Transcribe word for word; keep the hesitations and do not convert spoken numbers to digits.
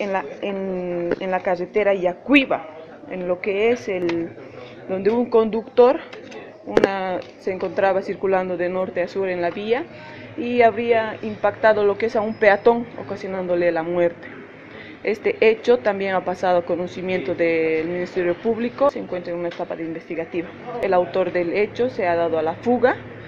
en la, en, en la carretera Yacuiba, en lo que es el, donde un conductor una, se encontraba circulando de norte a sur en la vía y habría impactado lo que es a un peatón, ocasionándole la muerte. Este hecho también ha pasado a conocimiento del Ministerio Público, se encuentra en una etapa de investigativa. El autor del hecho se ha dado a la fuga